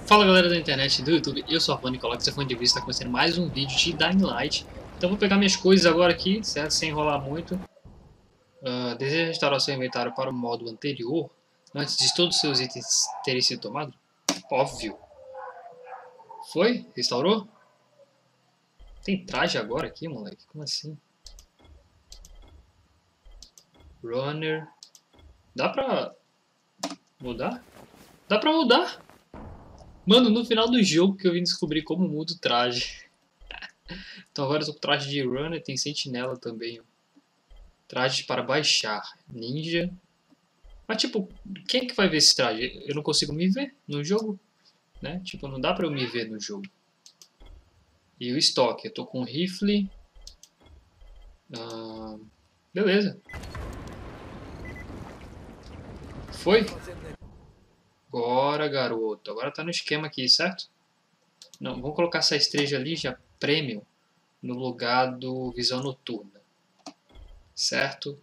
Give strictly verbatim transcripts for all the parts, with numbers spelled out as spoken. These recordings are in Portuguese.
Fala galera da internet do YouTube, eu sou a Nicolau, que você foi de vista, está começando mais um vídeo de Dying Light. Então vou pegar minhas coisas agora aqui, certo? Sem enrolar muito. Uh, deseja restaurar seu inventário para o modo anterior, antes de todos os seus itens terem sido tomados? Óbvio. Foi? Restaurou? Tem traje agora aqui, moleque? Como assim? Runner. Dá pra mudar? Dá pra mudar! Mano, no final do jogo que eu vim descobrir como muda o traje. Então agora eu tô com traje de runner, tem sentinela também. Traje para baixar. Ninja. Mas tipo, quem é que vai ver esse traje? Eu não consigo me ver no jogo, né? Tipo, não dá pra eu me ver no jogo. E o estoque, eu tô com rifle. Ah, beleza. Foi? Agora, garoto. Agora tá no esquema aqui, certo? Não, vamos colocar essa estrela ali, já premium, no lugar do visão noturna. Certo?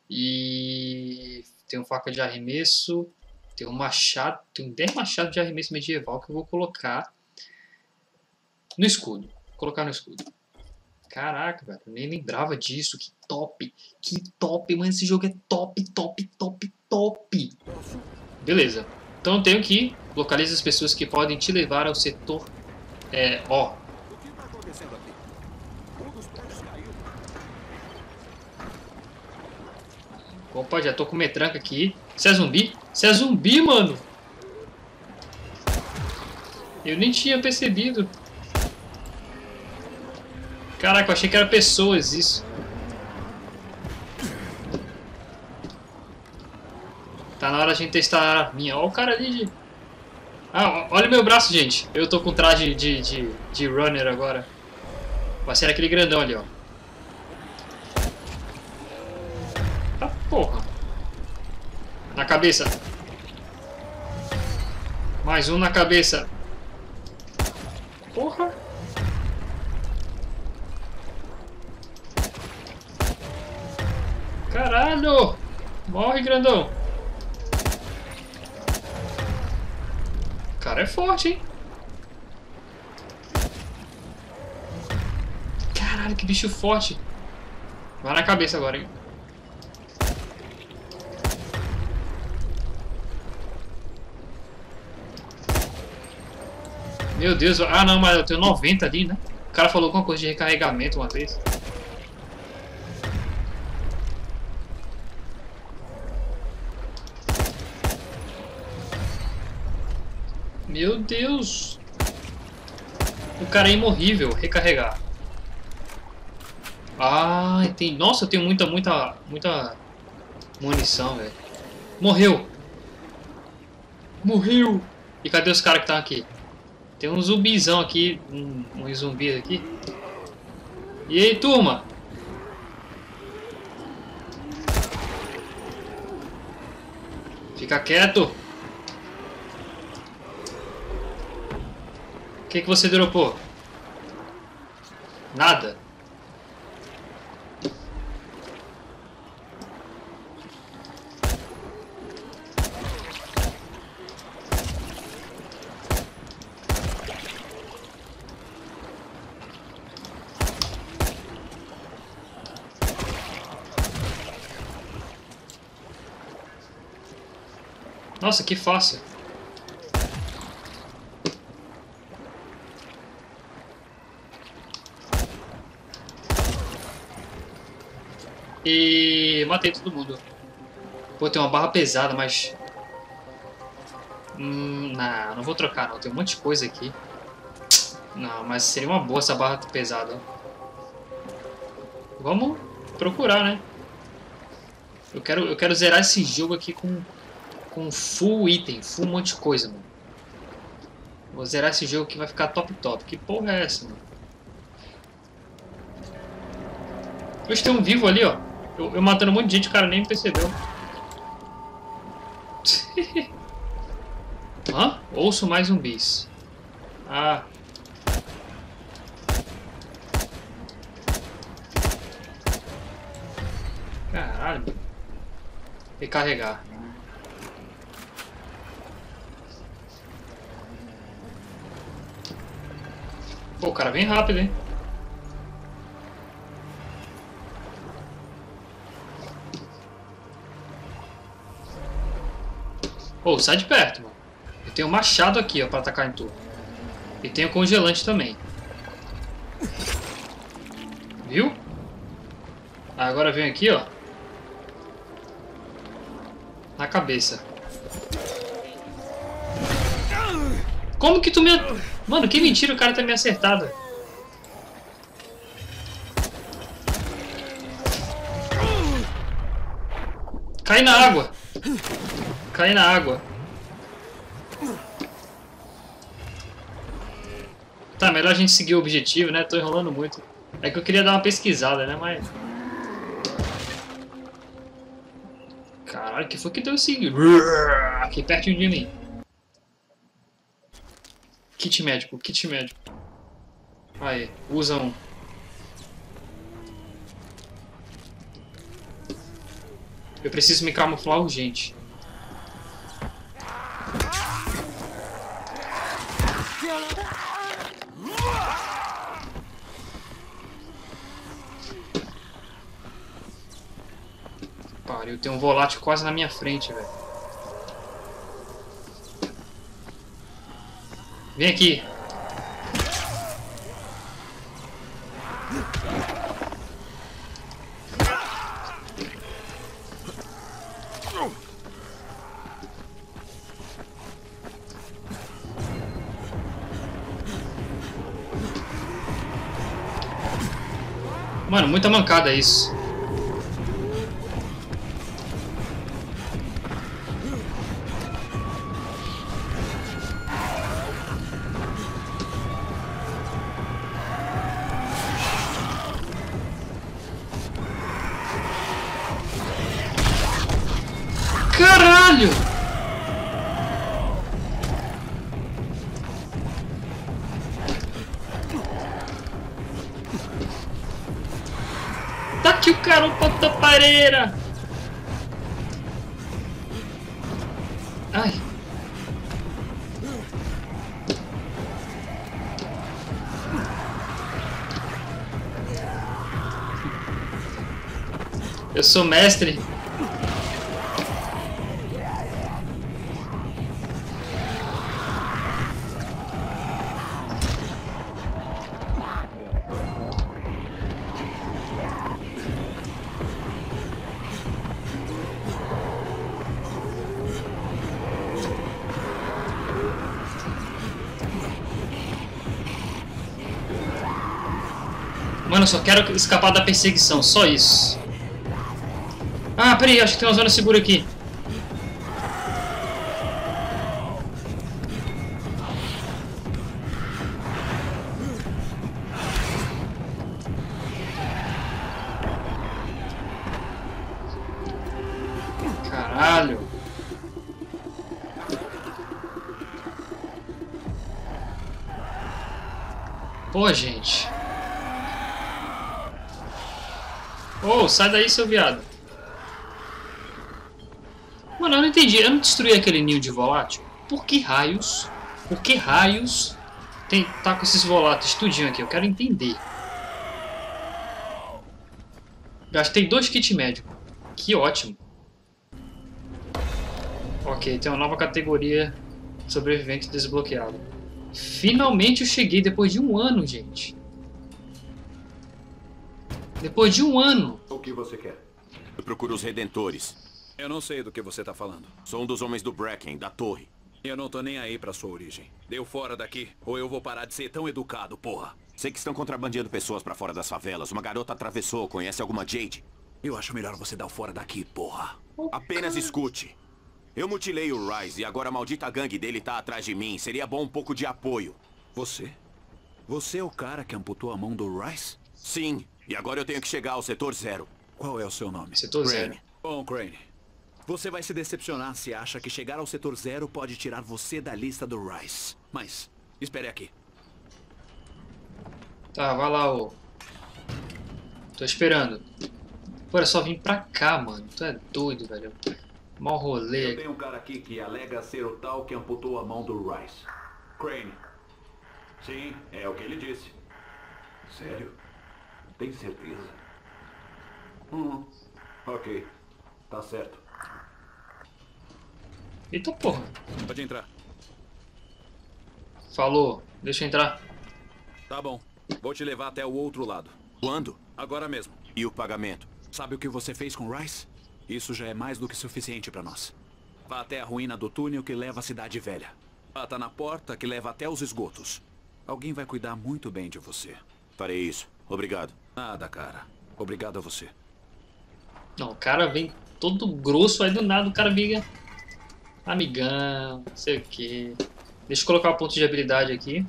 E tem um faca de arremesso, tem um machado, tem dez machados de arremesso medieval que eu vou colocar no escudo. Vou colocar no escudo. Caraca, velho, eu nem lembrava disso. Que top, que top, mano, esse jogo é top, top, top, top. Beleza. Então eu tenho que localizar as pessoas que podem te levar ao setor é, ó. Opa, já tô com metranca aqui. Você é zumbi? Você é zumbi, mano! Eu nem tinha percebido. Caraca, eu achei que eram pessoas isso. Tá na hora de a gente testar a minha. Olha o cara ali de... Ah, olha o meu braço, gente. Eu tô com traje de, de, de runner agora. Vai ser aquele grandão ali, ó. Tá porra. Na cabeça. Mais um na cabeça. Porra. Caralho. Morre, grandão. O cara é forte, hein? Caralho, que bicho forte. Vai na cabeça agora, hein? Meu Deus, ah não, mas eu tenho noventa ali, né? O cara falou alguma coisa de recarregamento uma vez. Meu Deus. O cara é imorrível, recarregar. Ah, entendi. Nossa, eu tenho muita, muita, muita munição, velho. Morreu. Morreu. E cadê os caras que estão aqui? Tem um zumbizão aqui, um, um zumbi aqui. E aí, turma? Fica quieto. O que que você dropou? Nada. Nossa, que fácil. E matei todo mundo. Pô, tem uma barra pesada, mas... Hum, não, não vou trocar não. Tem um monte de coisa aqui. Não, mas seria uma boa essa barra pesada. Vamos procurar, né? Eu quero, eu quero zerar esse jogo aqui com... Com full item, full um monte de coisa, mano. Vou zerar esse jogo que vai ficar top top. Que porra é essa, mano? Hoje tem um vivo ali, ó. Eu, eu matando um monte de gente, o cara nem percebeu. Hã? Ouço mais zumbis. Ah. Caralho. Recarregar. Pô, o cara vem rápido, hein? Pô, sai de perto, mano. Eu tenho um machado aqui, ó, pra atacar em tu. E tenho congelante também. Viu? Agora vem aqui, ó. Na cabeça. Como que tu me... Mano, que mentira, o cara tá me acertado. Cai na água. Cai na água. Tá, melhor a gente seguir o objetivo, né? Tô enrolando muito. É que eu queria dar uma pesquisada, né? Mas... Caralho, que foi que deu esse... Aqui pertinho de mim. Kit médico, kit médico. Aí, usa um. Eu preciso me camuflar urgente. Pariu, tem um volátil quase na minha frente, velho. Vem aqui. Mano, muita mancada isso. Caralho! Tá aqui o cara, o ponta pareira! Ai! Eu sou mestre. Mano, eu só quero escapar da perseguição, só isso. Ah, peraí, acho que tem uma zona segura aqui. Caralho. Pô, gente. Ô, oh, sai daí, seu viado. Mano, eu não entendi. Eu não destruí aquele ninho de volátil? Por que raios? Por que raios tem, tá com esses voláteis tudinho aqui? Eu quero entender. Gastei dois kits médicos. Que ótimo. Ok, tem uma nova categoria sobrevivente desbloqueado. Finalmente eu cheguei depois de um ano, gente. Depois de um ano. O que você quer? Eu procuro os Redentores. Eu não sei do que você tá falando. Sou um dos homens do Bracken, da torre. Eu não tô nem aí pra sua origem. Deu fora daqui, ou eu vou parar de ser tão educado, porra. Sei que estão contrabandeando pessoas pra fora das favelas. Uma garota atravessou. Conhece alguma Jade? Eu acho melhor você dar o fora daqui, porra. Oh, Apenas cara. Escute. Eu mutilei o Rise e agora a maldita gangue dele tá atrás de mim. Seria bom um pouco de apoio. Você? Você é o cara que amputou a mão do Rice? Sim, e agora eu tenho que chegar ao setor zero. Qual é o seu nome? Setor zero. Crane. Bom, Crane. Você vai se decepcionar se acha que chegar ao setor zero pode tirar você da lista do Rice. Mas, espere aqui. Tá, vai lá, ô. Tô esperando. Pô, é só vir pra cá, mano. Tu é doido, velho. Mó Eu rolê. tenho um cara aqui que alega ser o tal que amputou a mão do Rice. Crane, Sim, é o que ele disse. Sério? Tem certeza? Hum, ok. Tá certo. Eita porra. Pode entrar. Falou. Deixa eu entrar. Tá bom. Vou te levar até o outro lado. Quando? Agora mesmo. E o pagamento? Sabe o que você fez com Rice? Isso já é mais do que suficiente pra nós. Vá até a ruína do túnel que leva à Cidade Velha. Bata na porta que leva até os esgotos. Alguém vai cuidar muito bem de você. Farei isso. Obrigado. Nada, cara. Obrigado a você. Não, o cara vem todo grosso, aí do nada o cara vira amigão, não sei o que. Deixa eu colocar o ponto de habilidade aqui.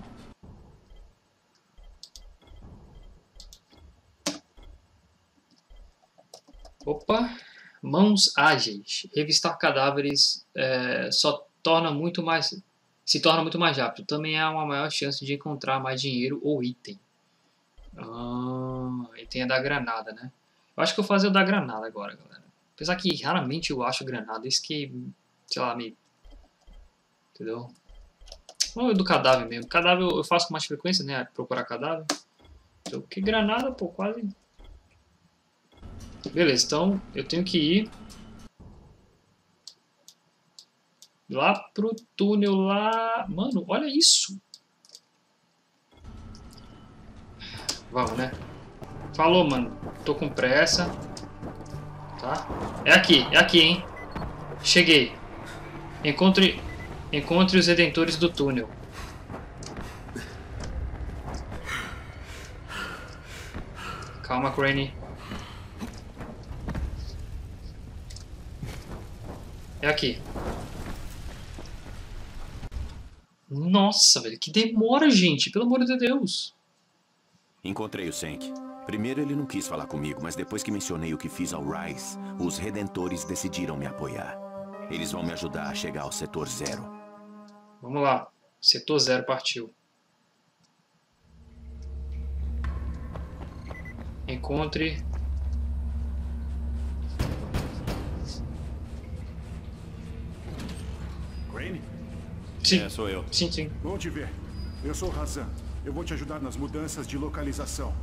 Opa, mãos ágeis. Revistar cadáveres é, só torna muito mais, se torna muito mais rápido. Também há uma maior chance de encontrar mais dinheiro ou item. Ah, e tem a da granada, né? Eu acho que eu vou fazer o da granada agora, galera. Apesar que raramente eu acho granada, isso que, sei lá, me... Entendeu? Ou do cadáver mesmo. Cadáver eu faço com mais frequência, né? Procurar cadáver. Então, que granada, pô, quase... Beleza, então eu tenho que ir lá pro túnel lá... Mano, olha isso! Vamos, né? Falou, mano. Tô com pressa. Tá? É aqui, é aqui, hein? Cheguei. Encontre, encontre os redentores do túnel. Calma, Crane. É aqui. Nossa, velho, que demora, gente. Pelo amor de Deus. Encontrei o Senk. Primeiro ele não quis falar comigo, mas depois que mencionei o que fiz ao Rice, os Redentores decidiram me apoiar. Eles vão me ajudar a chegar ao Setor Zero. Vamos lá. Setor Zero partiu. Encontre... Crane? Sim, É, sou eu. sim, sim. Bom te ver. Eu sou Razan. Eu vou te ajudar nas mudanças de localização.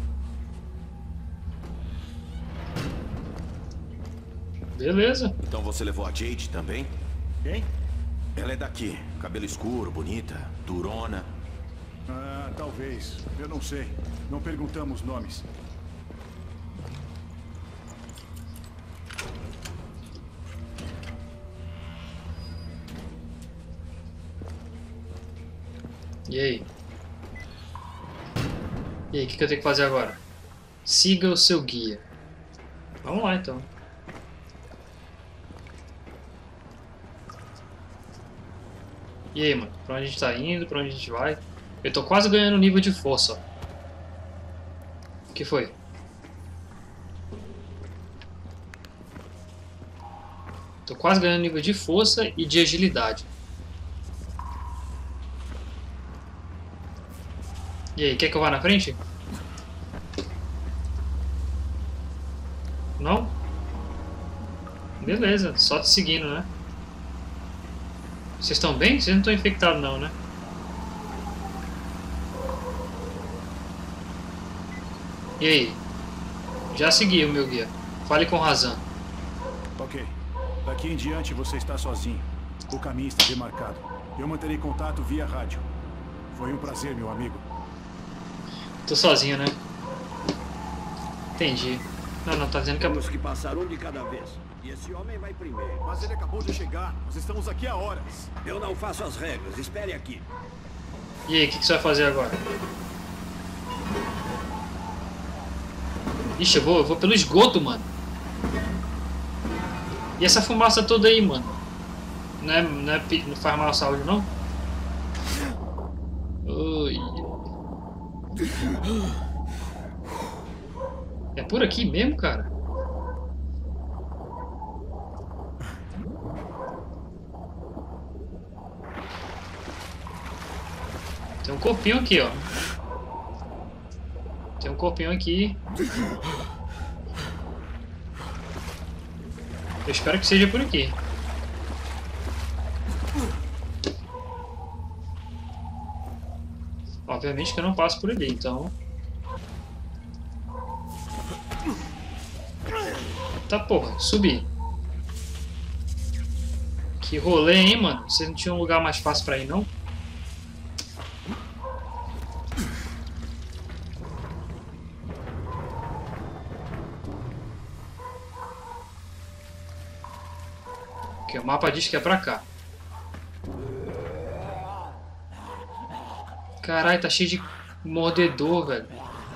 Beleza. Então você levou a Jade também? Quem? Ela é daqui. Cabelo escuro, bonita, durona. Ah, talvez. Eu não sei. Não perguntamos nomes. E aí? E aí, o que, que eu tenho que fazer agora? Siga o seu guia. Vamos lá, então. E aí, mano? Pra onde a gente tá indo? Pra onde a gente vai? Eu tô quase ganhando nível de força, ó. O que foi? Tô quase ganhando nível de força e de agilidade. E aí, quer que eu vá na frente? Não? Beleza, só te seguindo, né? Vocês estão bem? Vocês não estão infectados não, né? E aí? Já segui o meu guia. Fale com Razan. Ok. Daqui em diante você está sozinho. O caminho está demarcado. Eu manterei contato via rádio. Foi um prazer, meu amigo. Tô sozinho, né? Entendi. Não, não, tá dizendo que... Temos que passar um de cada vez. E esse homem vai primeiro. Mas ele acabou de chegar. Nós estamos aqui há horas. Eu não faço as regras. Espere aqui. E aí, o que, que você vai fazer agora? Ixi, eu vou, eu vou pelo esgoto, mano. E essa fumaça toda aí, mano? Não, é, não, é, não faz mal à saúde, não? Ui. É por aqui mesmo, cara? Tem um corpinho aqui, ó. Tem um corpinho aqui. Eu espero que seja por aqui. Obviamente que eu não passo por ali, então... Tá, porra, subi. Que rolê, hein, mano? Vocês não tinham um lugar mais fácil pra ir, não? Aqui, o mapa diz que é pra cá. Caralho, tá cheio de mordedor, velho.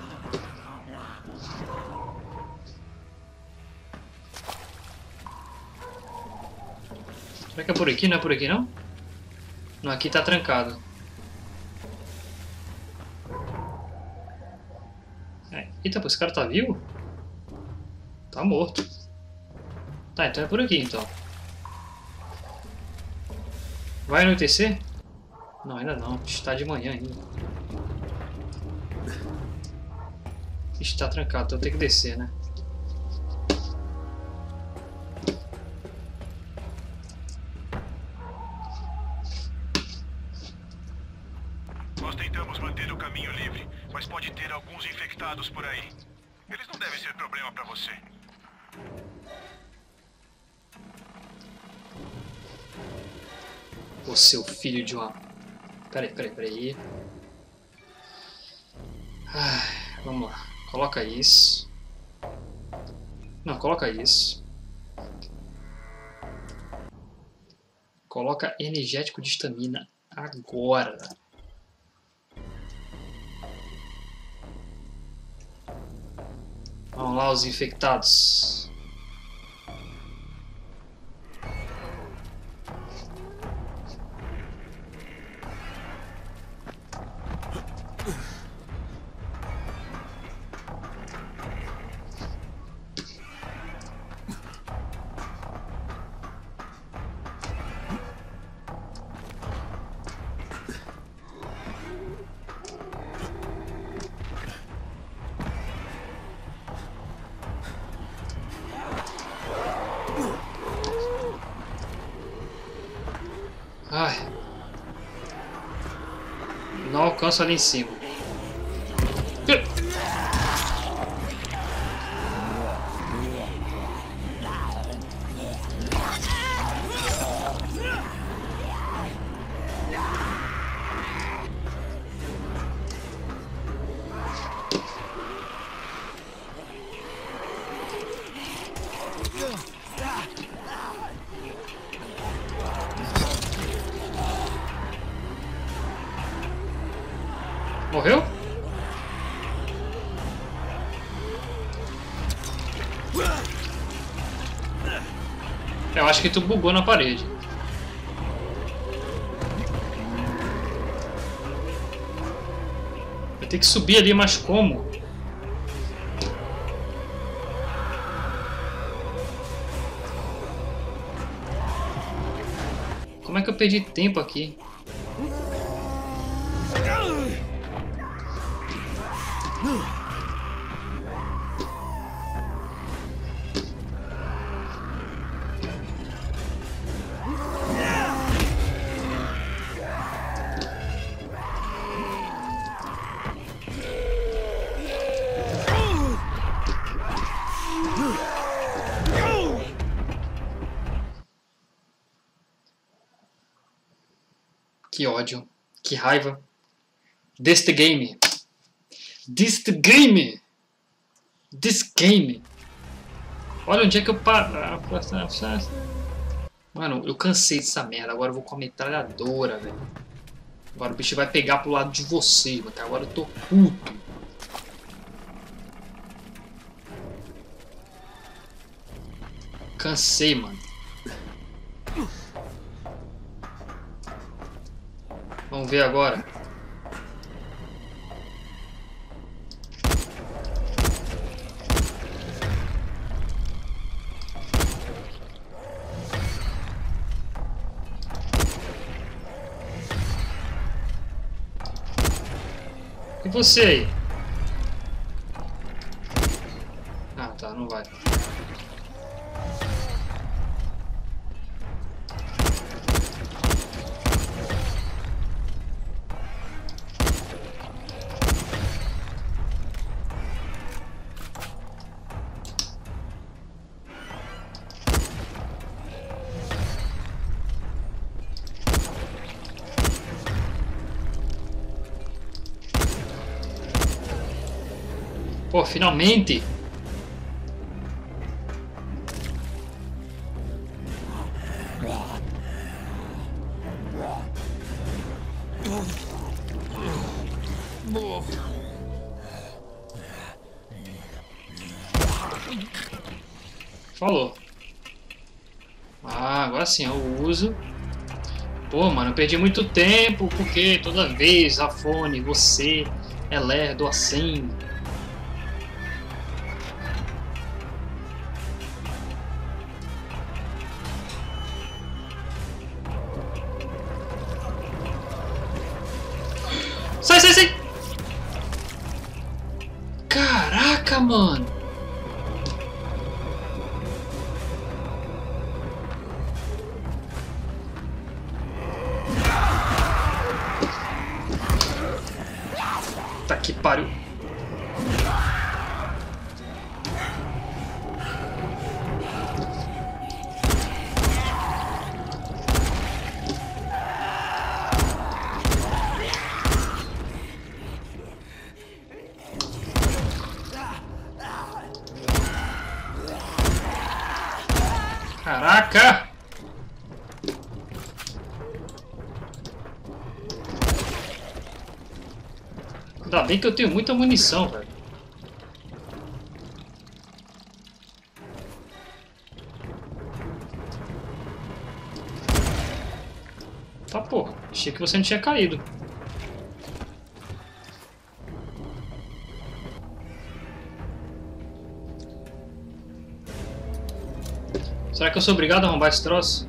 Será que é por aqui? Não é por aqui, não? Não, aqui tá trancado. É. Eita, pô, esse cara tá vivo? Tá morto. Tá, então é por aqui, então. Vai anoitecer? Não, ainda não. Está de manhã ainda. Está trancado, então eu tenho que descer, né? Nós tentamos manter o caminho livre, mas pode ter alguns infectados por aí. Eles não devem ser problema pra você. Ô, seu filho de uma... Peraí, peraí, peraí. Ah, vamos lá. Coloca isso. Não, coloca isso. Coloca energético de estamina agora. Vamos lá, os infectados. Ai. Não alcanço ali em cima. Morreu? Eu acho que tu bugou na parede. Vai ter que subir ali, mas como? Como é que eu perdi tempo aqui? Que ódio, que raiva deste game, deste game, desse game. Olha onde é que eu paro. Mano, eu cansei dessa merda. Agora eu vou com a metralhadora, velho. Agora o bicho vai pegar pro lado de você, até agora eu tô puto. Cansei, mano. Vamos ver agora. E você aí? Ah, tá, não vai. Pô, finalmente! Falou. Ah, agora sim, eu uso. Pô, mano, eu perdi muito tempo, porque toda vez, Rafone, você é lerdo assim. Sai, sai, sai! Caraca, mano! Tá que pariu. Caraca! Ainda bem que eu tenho muita munição, velho. Tá, pô. Achei que você não tinha caído. Será que eu sou obrigado a arrombar esse troço?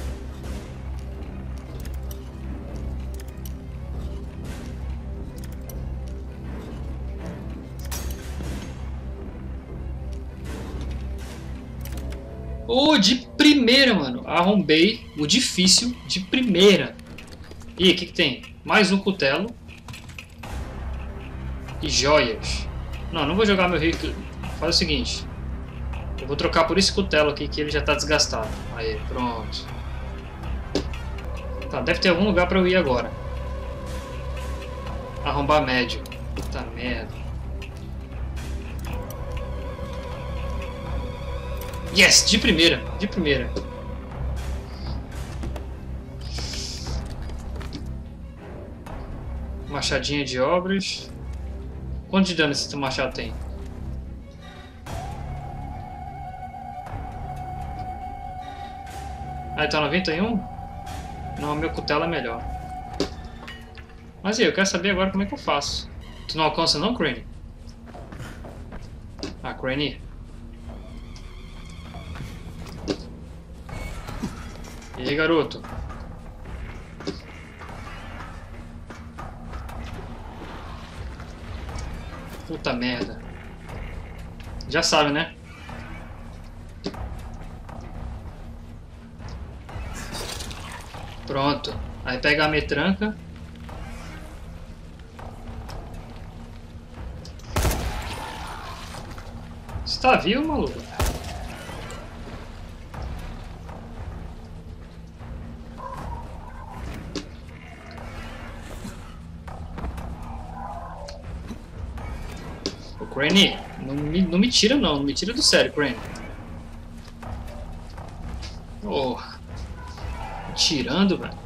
Oh, de primeira, mano. Arrombei o difícil de primeira. Ih, o que que tem? Mais um cutelo. E joias. Não, não vou jogar meu rico. Faz o seguinte. Eu vou trocar por esse cutelo aqui que ele já tá desgastado. Aí, pronto. Tá, deve ter algum lugar pra eu ir agora. Arrombar médio. Puta merda. Yes! De primeira. De primeira. Machadinha de obras. Quanto de dano esse machado tem? Ah, tá noventa e um? Não, meu cutelo é melhor. Mas e aí, eu quero saber agora como é que eu faço. Tu não alcança não, Crane? Ah, Crane. E aí, garoto? Puta merda. Já sabe, né? Pronto. Aí pega a metranca. Você tá vivo, maluco? Ô, Crane, não me, não me tira não. Não me tira do sério, Crane. Oh. Tirando, velho.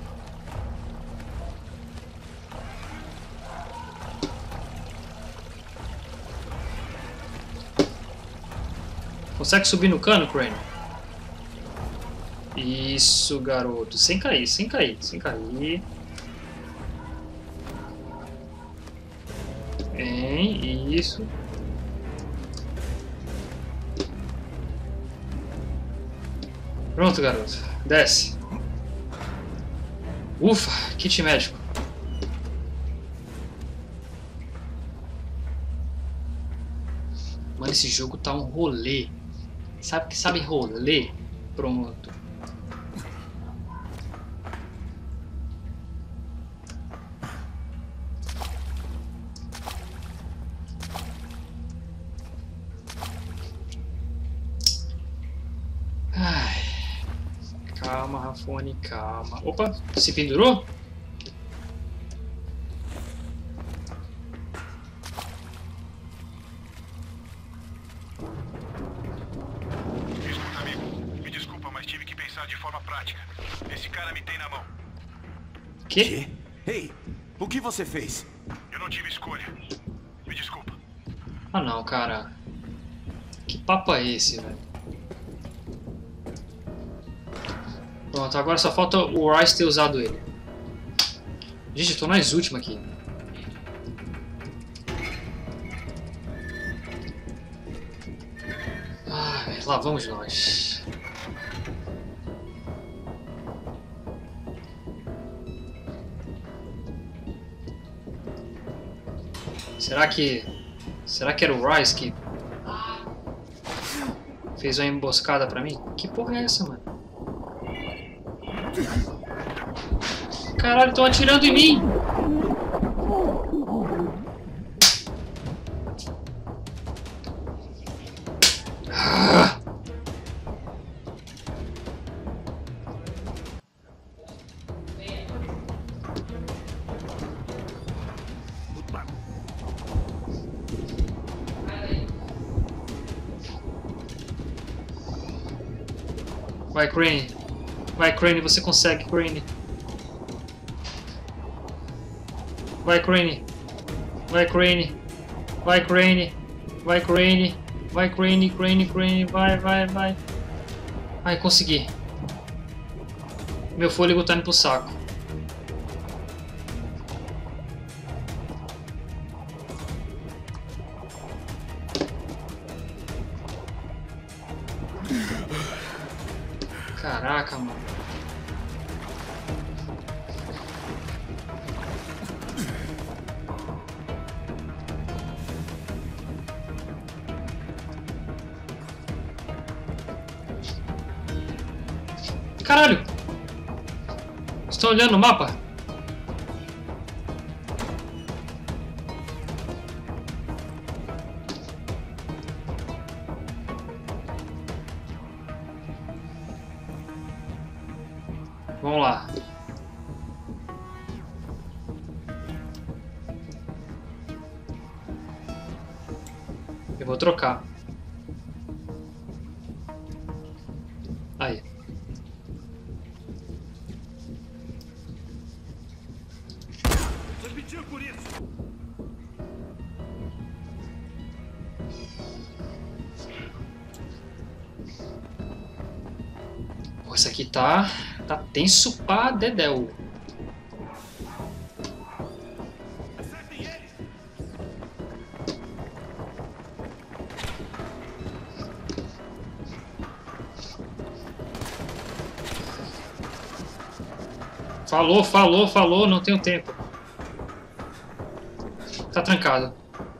Consegue subir no cano, Crane? Isso, garoto. Sem cair, sem cair, sem cair. Bem, isso. Pronto, garoto. Desce. Ufa, kit médico. Mano, esse jogo tá um rolê. Sabe que sabe rolê? Pronto. Ai. Calma, Rafone, calma. Opa, se pendurou? Que? Quê? Ei, o que você fez? Eu não tive escolha. Me desculpa. Ah não, cara. Que papo é esse, velho? Pronto, agora só falta o Rice ter usado ele. Gente, eu tô nas últimas aqui. Ah, lá vamos nós. Será que... Será que era o Rice que... fez uma emboscada pra mim? Que porra é essa, mano? Caralho, estão atirando em mim! Ah! Vai, Crane. Vai, Crane, você consegue, Crane. Vai, Crane. Vai, Crane. Vai, Crane. Vai, Crane. Vai, Crane, Crane, Crane. Vai, vai, vai. Ai, consegui. Meu fôlego tá indo pro saco. Caraca, mano. Caralho! Estão olhando o mapa? Vamos lá. Eu vou trocar. Aí. Você pediu por isso. Pô, essa aqui tá... Tá tenso pra dedéu. Falou, falou, falou, não tenho tempo. Tá trancado.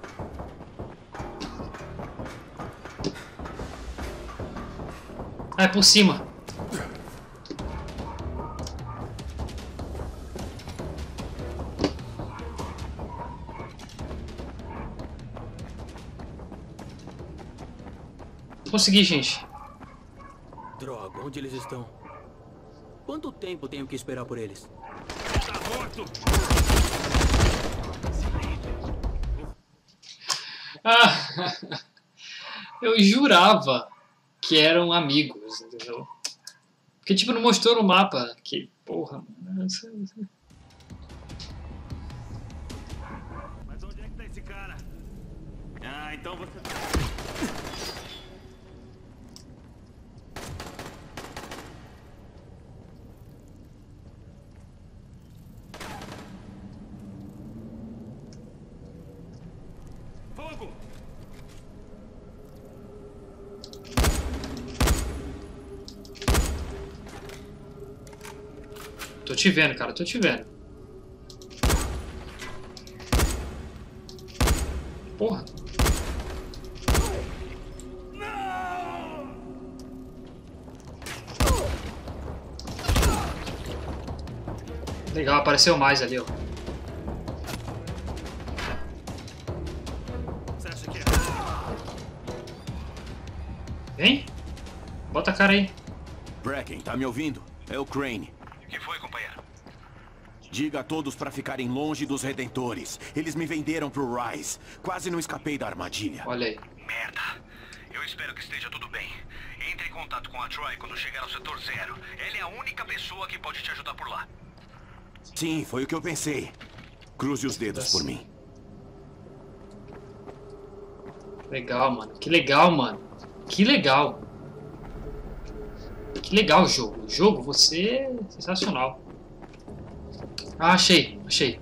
Ah, é por cima. Consegui, gente. Droga, onde eles estão? Quanto tempo tenho que esperar por eles? Tá morto. Ah, eu jurava que eram amigos, entendeu? Porque, tipo, não mostrou no mapa. Que porra, mano. Mas onde é que tá esse cara? Ah, então você... Fogo! Tô te vendo, cara, tô te vendo. Porra. Legal, apareceu mais ali, ó. Você acha que é? Vem. Bota a cara aí. Bracken, tá me ouvindo? É o Crane. O que foi, companheiro? Diga a todos pra ficarem longe dos Redentores. Eles me venderam pro Rice. Quase não escapei da armadilha. Olha aí. Merda. Eu espero que esteja tudo bem. Entre em contato com a Troy quando chegar ao setor zero. Ela é a única pessoa que pode te ajudar por lá. Sim, foi o que eu pensei. Cruze os dedos por mim. Legal, mano. Que legal, mano. Que legal. Que legal o jogo. O jogo, você é sensacional. Ah, achei. Achei.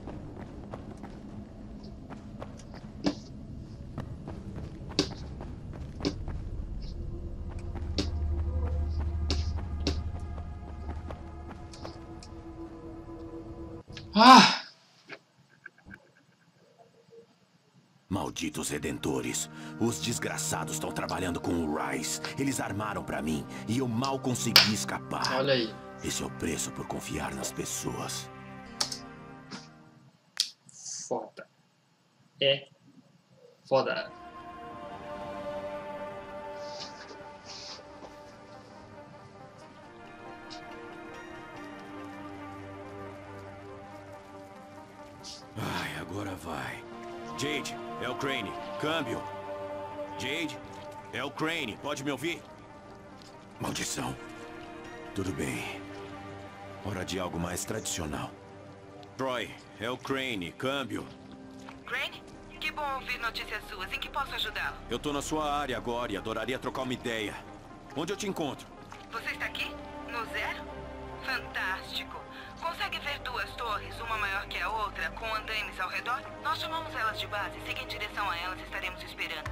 Ah! Malditos redentores. Os desgraçados estão trabalhando com o Rais. Eles armaram pra mim e eu mal consegui escapar. Olha aí. Esse é o preço por confiar nas pessoas. Foda. É foda. Ai, agora vai. Jade, é o Crane. Câmbio. Jade, é o Crane. Pode me ouvir? Maldição. Tudo bem. Hora de algo mais tradicional. Troy, é o Crane. Câmbio. Crane? Que bom ouvir notícias suas. Em que posso ajudá-lo? Eu tô na sua área agora e adoraria trocar uma ideia. Onde eu te encontro? Você está aqui? No zero? Fantástico. Consegue ver duas torres, uma maior que a outra, com andaimes ao redor? Nós chamamos elas de base. Siga em direção a elas, estaremos esperando.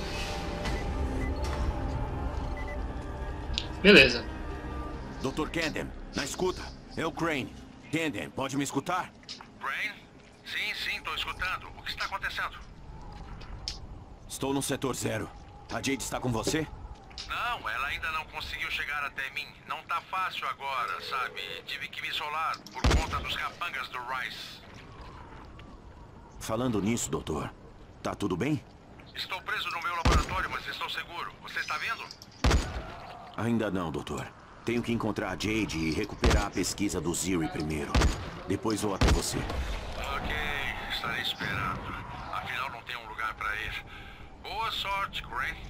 Beleza. doutor Camden, na escuta. É o Crane. Camden, pode me escutar? Crane? Sim, sim, tô escutando. O que está acontecendo? Estou no setor zero. A Jade está com você? Não, ela ainda não conseguiu chegar até mim. Não tá fácil agora, sabe? Tive que me isolar por conta dos capangas do Rais. Falando nisso, doutor, tá tudo bem? Estou preso no meu laboratório, mas estou seguro. Você está vendo? Ainda não, doutor. Tenho que encontrar a Jade e recuperar a pesquisa do Ziri primeiro. Depois vou até você. Ok, estarei esperando. Afinal, não tem um lugar para ir. Boa sorte, Crane.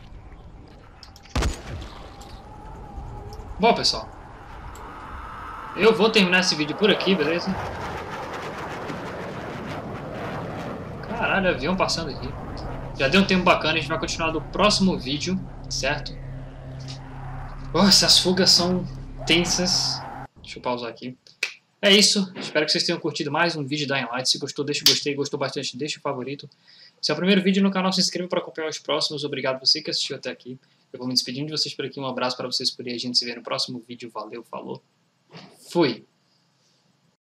Bom, pessoal, eu vou terminar esse vídeo por aqui, beleza? Caralho, avião passando aqui. Já deu um tempo bacana, a gente vai continuar no próximo vídeo, certo? Oh, essas fugas são tensas. Deixa eu pausar aqui. É isso, espero que vocês tenham curtido mais um vídeo da Dying Light. Se gostou, deixa o gostei, gostou bastante, deixa o favorito. Se é o primeiro vídeo no canal, se inscreva para acompanhar os próximos. Obrigado você que assistiu até aqui. Eu vou me despedindo de vocês por aqui. Um abraço para vocês por aí. A gente se vê no próximo vídeo. Valeu, falou. Fui!